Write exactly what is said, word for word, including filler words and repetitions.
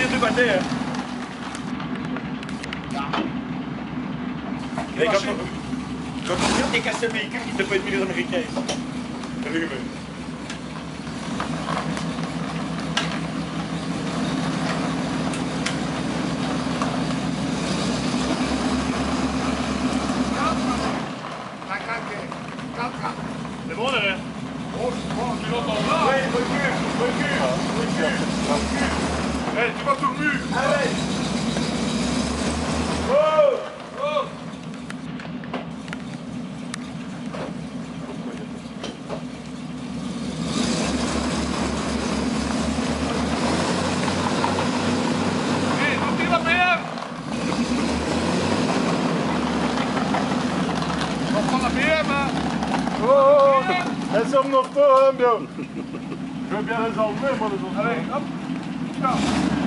des deux côtés. Hein. Et quand, on, quand on vient de casser le véhicule, il ne peut être mis les Américains ici. Allumé. C'est bon derrière? Oh, je crois, tu l'entends là? Oui, recule, recule, recule, recule. Hey, tu vas tout le mur. Allez. Oh, oh. Hey, doe die wat meer. Nog van de B M, hè? Oh, elles sont mon feu, hein, bien. Je veux bien les emmener, moi, les autres. Allez, hop, ciao.